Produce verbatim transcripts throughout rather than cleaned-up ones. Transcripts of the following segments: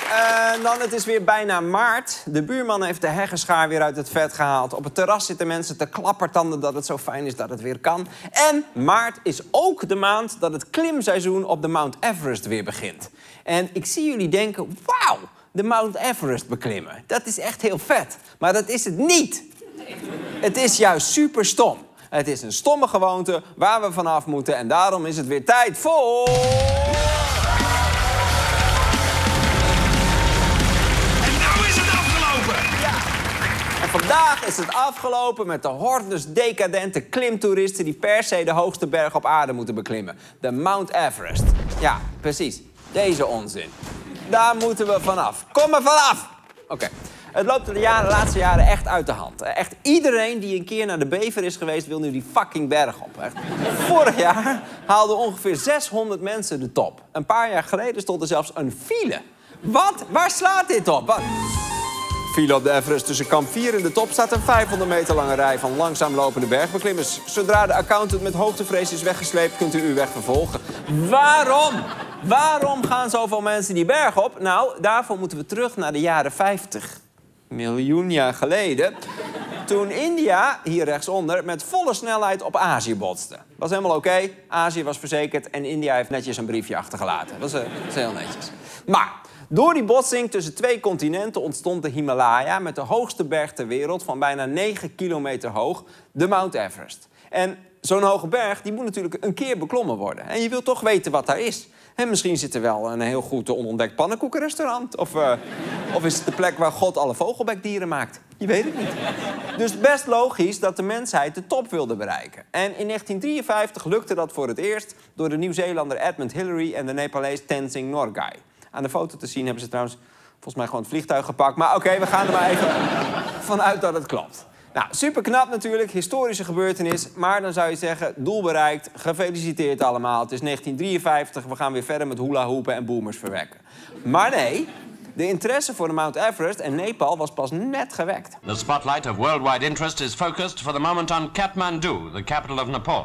uh, dan het is weer bijna maart. De buurman heeft de heggenschaar weer uit het vet gehaald. Op het terras zitten mensen te klappertanden dat het zo fijn is dat het weer kan. En maart is ook de maand dat het klimseizoen op de Mount Everest weer begint. En ik zie jullie denken, wauw, de Mount Everest beklimmen. Dat is echt heel vet. Maar dat is het niet. Het is juist super stom. Het is een stomme gewoonte waar we vanaf moeten. En daarom is het weer tijd voor... En nou is het afgelopen! Ja. En vandaag is het afgelopen met de hordes decadente klimtoeristen... die per se de hoogste berg op aarde moeten beklimmen. De Mount Everest. Ja, precies. Deze onzin. Daar moeten we vanaf. Kom er vanaf! Oké. Okay. Het loopt de, jaren, de laatste jaren echt uit de hand. Echt iedereen die een keer naar de Bever is geweest... wil nu die fucking berg op. Echt. Vorig jaar haalden ongeveer zeshonderd mensen de top. Een paar jaar geleden stond er zelfs een file. Wat? Waar slaat dit op? Wat? File op de Everest tussen kamp vier en de top... staat een vijfhonderd meter lange rij van langzaam lopende bergbeklimmers. Zodra de accountant met hoogtevrees is weggesleept... kunt u uw weg vervolgen. Waarom? Waarom gaan zoveel mensen die berg op? Nou, daarvoor moeten we terug naar de jaren vijftig. Miljoen jaar geleden, toen India, hier rechtsonder, met volle snelheid op Azië botste. Was helemaal oké, okay. Azië was verzekerd en India heeft netjes een briefje achtergelaten. Dat is, uh, dat is heel netjes. Maar door die botsing tussen twee continenten ontstond de Himalaya... met de hoogste berg ter wereld van bijna negen kilometer hoog, de Mount Everest. En zo'n hoge berg die moet natuurlijk een keer beklommen worden. En je wilt toch weten wat daar is. En misschien zit er wel een heel goed onontdekt pannenkoekenrestaurant. Of, uh, of is het de plek waar God alle vogelbekdieren maakt? Je weet het niet. Dus best logisch dat de mensheid de top wilde bereiken. En in negentien drieënvijftig lukte dat voor het eerst... door de Nieuw-Zeelander Edmund Hillary en de Nepalees Tenzing Norgay. Aan de foto te zien hebben ze trouwens volgens mij gewoon het vliegtuig gepakt. Maar oké, okay, we gaan er maar even vanuit dat het klopt. Nou, super knap natuurlijk, historische gebeurtenis. Maar dan zou je zeggen, doel bereikt, gefeliciteerd allemaal. Het is negentien drieënvijftig, we gaan weer verder met hula hoepen en boomers verwekken. Maar nee, de interesse voor de Mount Everest en Nepal was pas net gewekt. The spotlight of worldwide interest is focused for the moment on Kathmandu, the capital of Nepal.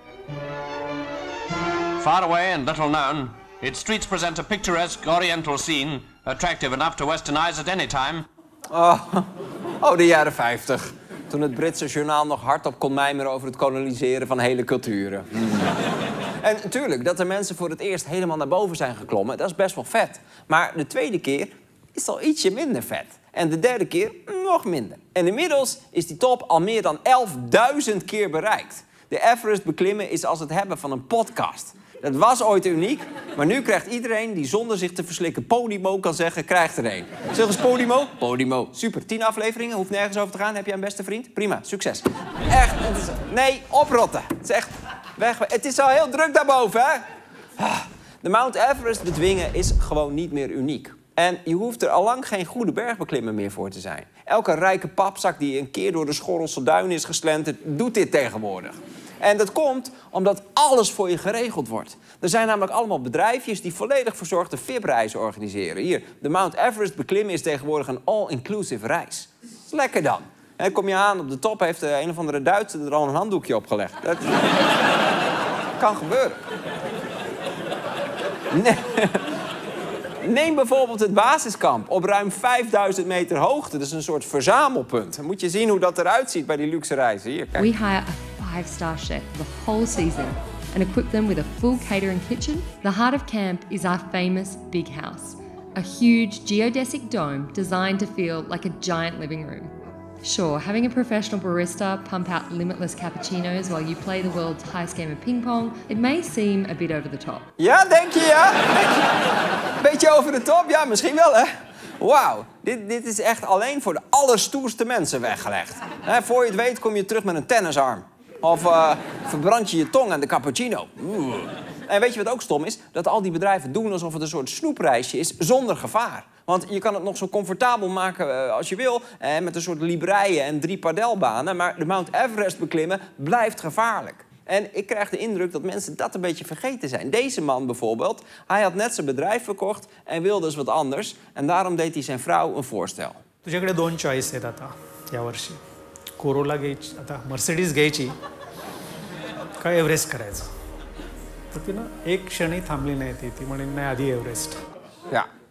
Far away and little known, its streets present a picturesque oriental scene, attractive enough to western eyes at any time. Oh, oh de jaren vijftig. Toen het Britse journaal nog hardop kon mijmeren over het koloniseren van hele culturen. Mm. En natuurlijk, dat de mensen voor het eerst helemaal naar boven zijn geklommen, dat is best wel vet. Maar de tweede keer is al ietsje minder vet. En de derde keer nog minder. En inmiddels is die top al meer dan elfduizend keer bereikt. De Everest beklimmen is als het hebben van een podcast. Dat was ooit uniek, maar nu krijgt iedereen die zonder zich te verslikken Podimo kan zeggen, krijgt er een. Zeg eens Podimo? Podimo. Super. Tien afleveringen, hoeft nergens over te gaan. Heb jij een beste vriend? Prima, succes. Echt, het is... nee, oprotten. Het is echt... weg. Het is al heel druk daarboven, hè? De Mount Everest bedwingen is gewoon niet meer uniek. En je hoeft er allang geen goede bergbeklimmer meer voor te zijn. Elke rijke papzak die een keer door de Schorrelse duin is geslenterd, doet dit tegenwoordig. En dat komt omdat alles voor je geregeld wordt. Er zijn namelijk allemaal bedrijfjes die volledig verzorgde V I P-reizen organiseren. Hier, de Mount Everest beklimmen is tegenwoordig een all-inclusive reis. Dat is lekker dan. En kom je aan op de top, heeft een of andere Duitser er al een handdoekje opgelegd. Dat kan gebeuren. Nee. Neem bijvoorbeeld het basiskamp op ruim vijfduizend meter hoogte. Dat is een soort verzamelpunt. Dan moet je zien hoe dat eruit ziet bij die luxe reizen. Hier, kijk. We hire a five-star chef for the whole season and equip them with a full catering kitchen. The heart of camp is our famous big house, a huge geodesic dome designed to feel like a giant living room. Sure, having a professional barista pump out limitless cappuccinos while you play the world's highest game of ping pong, it may seem a bit over the top. Ja, denk je, ja? Denk je? Beetje over de top? Ja, misschien wel, hè? Wauw, dit, dit is echt alleen voor de allerstoerste mensen weggelegd. He, voor je het weet kom je terug met een tennisarm. Of uh, verbrand je je tong aan de cappuccino. Oeh. En weet je wat ook stom is? Dat al die bedrijven doen alsof het een soort snoepreisje is zonder gevaar. Want je kan het nog zo comfortabel maken uh, als je wil. Eh, met een soort libreien en drie padelbanen. Maar de Mount Everest beklimmen blijft gevaarlijk. En ik krijg de indruk dat mensen dat een beetje vergeten zijn. Deze man bijvoorbeeld, hij had net zijn bedrijf verkocht en wilde dus wat anders. En daarom deed hij zijn vrouw een voorstel. तुझ्याकडे दोन चॉईस आहेत आता यावर्षी कोरोला घ्यायची आता मर्सिडीज घ्यायची का एव्हरेस्ट करायचं तर ती ना एक क्षणी थांबली नाही ती ती म्हणे नाही आधी Everest. Ja,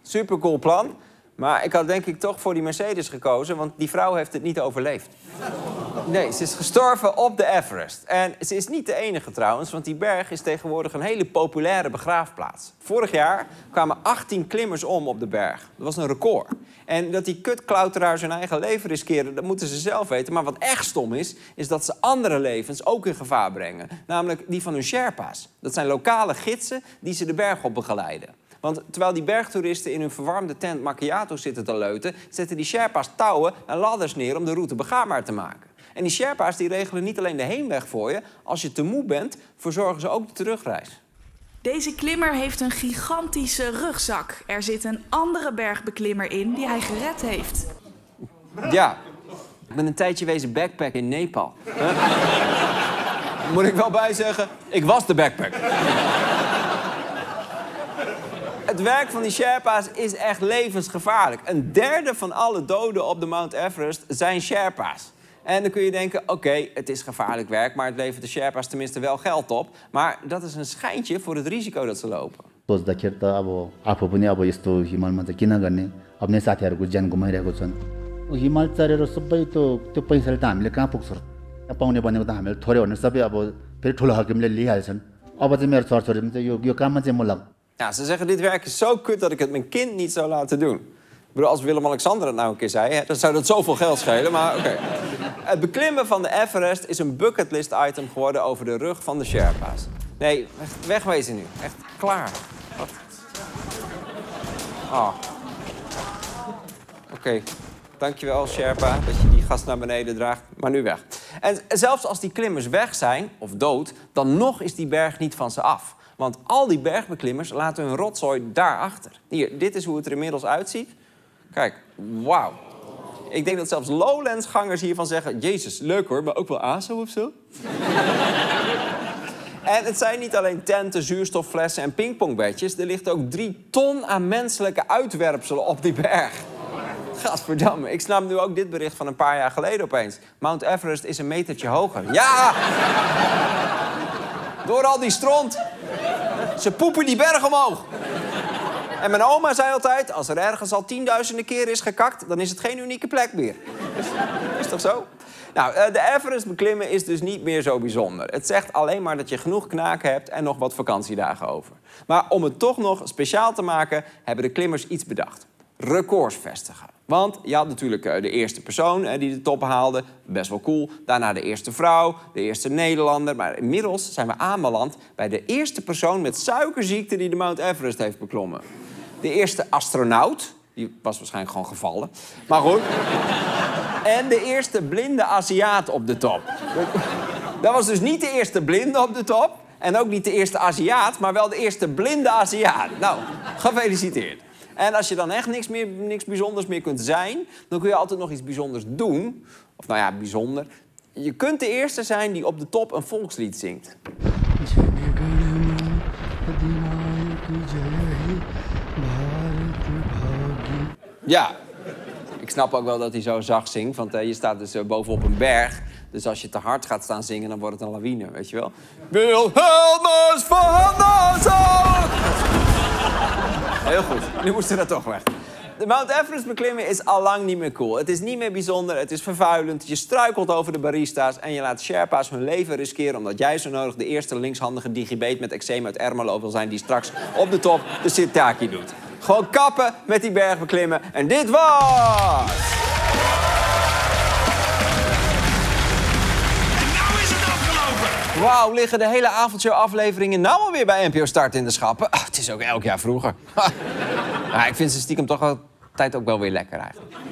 Supercool plan. Maar ik had denk ik toch voor die Mercedes gekozen, want die vrouw heeft het niet overleefd. Nee, ze is gestorven op de Everest. En ze is niet de enige trouwens, want die berg is tegenwoordig een hele populaire begraafplaats. Vorig jaar kwamen achttien klimmers om op de berg. Dat was een record. En dat die kutklauteraars hun eigen leven riskeren, dat moeten ze zelf weten. Maar wat echt stom is, is dat ze andere levens ook in gevaar brengen. Namelijk die van hun Sherpa's. Dat zijn lokale gidsen die ze de berg op begeleiden. Want terwijl die bergtoeristen in hun verwarmde tent macchiato zitten te leuten, zetten die Sherpa's touwen en ladders neer om de route begaanbaar te maken. En die Sherpa's die regelen niet alleen de heenweg voor je. Als je te moe bent, verzorgen ze ook de terugreis. Deze klimmer heeft een gigantische rugzak. Er zit een andere bergbeklimmer in die hij gered heeft. Ja, ik ben een tijdje wezen backpacken in Nepal. Huh? Moet ik wel bij zeggen, ik was de backpacker. Het werk van die Sherpa's is echt levensgevaarlijk. Een derde van alle doden op de Mount Everest zijn Sherpa's. En dan kun je denken, oké, okay, het is gevaarlijk werk, maar het levert de Sherpa's tenminste wel geld op. Maar dat is een schijntje voor het risico dat ze lopen. सोच्दाखेरि त अब आफू पनि अब यस्तो हिमालमा त किन गर्ने आफ्नै साथीहरूको ज्यान गुमाइरहेको छन् हिमाल चढेर सबै त्यो त्यो पैसाले त हामीले कहाँ पुग्छ पाउने भनेको त हामीले थोरै भने सबै अब फेरि ठुलो हकिमले लिइहाल्छन् अब चाहिँ मेरो छोरछोरीले चाहिँ यो यो काममा चाहिँ म लाग् Ja, ze zeggen, dit werk is zo kut dat ik het mijn kind niet zou laten doen. Ik bedoel, als Willem-Alexander het nou een keer zei, hè, dan zou dat zoveel geld schelen, maar oké. Okay. Het beklimmen van de Everest is een bucketlist item geworden over de rug van de Sherpa's. Nee, echt wegwezen nu. Echt klaar. Wat? Oh. Oké. Okay. Dankjewel, Sherpa, dat je die gast naar beneden draagt. Maar nu weg. En zelfs als die klimmers weg zijn, of dood, dan nog is die berg niet van ze af. Want al die bergbeklimmers laten hun rotzooi daarachter. Hier, dit is hoe het er inmiddels uitziet. Kijk, wauw. Ik denk dat zelfs Lowlands-gangers hiervan zeggen... Jezus, leuk hoor, maar ook wel A S O of zo? En het zijn niet alleen tenten, zuurstofflessen en pingpongbedjes. Er ligt ook drie ton aan menselijke uitwerpselen op die berg. Gadverdamme, ik snap nu ook dit bericht van een paar jaar geleden opeens. Mount Everest is een metertje hoger. Ja! Door al die stront. Ze poepen die berg omhoog. En mijn oma zei altijd, als er ergens al tienduizenden keer is gekakt, dan is het geen unieke plek meer. Is toch zo? Nou, de Everest beklimmen is dus niet meer zo bijzonder. Het zegt alleen maar dat je genoeg knaken hebt en nog wat vakantiedagen over. Maar om het toch nog speciaal te maken, hebben de klimmers iets bedacht. Records vestigen. Want je had natuurlijk de eerste persoon die de top haalde. Best wel cool. Daarna de eerste vrouw, de eerste Nederlander. Maar inmiddels zijn we aanbeland bij de eerste persoon met suikerziekte die de Mount Everest heeft beklommen. De eerste astronaut. Die was waarschijnlijk gewoon gevallen. Maar goed. En de eerste blinde Aziat op de top. Dat was dus niet de eerste blinde op de top. En ook niet de eerste Aziat, maar wel de eerste blinde Aziat. Nou, gefeliciteerd. En als je dan echt niks, meer, niks bijzonders meer kunt zijn, dan kun je altijd nog iets bijzonders doen. Of nou ja, bijzonder. Je kunt de eerste zijn die op de top een volkslied zingt. Ja, ik snap ook wel dat hij zo zacht zingt, want uh, je staat dus uh, bovenop een berg. Dus als je te hard gaat staan zingen, dan wordt het een lawine, weet je wel. Wilhelmus van Nassau! Heel goed, nu moesten we dat toch weg. De Mount Everest beklimmen is al lang niet meer cool. Het is niet meer bijzonder, het is vervuilend. Je struikelt over de barista's en je laat Sherpa's hun leven riskeren... omdat jij zo nodig de eerste linkshandige digibeet met eczeem uit Ermelo wil zijn... die straks op de top de sirtaki doet. Gewoon kappen met die berg beklimmen. En dit was... Wauw, liggen de hele avondshow-afleveringen nou alweer bij N P O Start in de schappen? Ah, het is ook elk jaar vroeger. Ja, ik vind ze stiekem toch altijd ook wel weer lekker eigenlijk.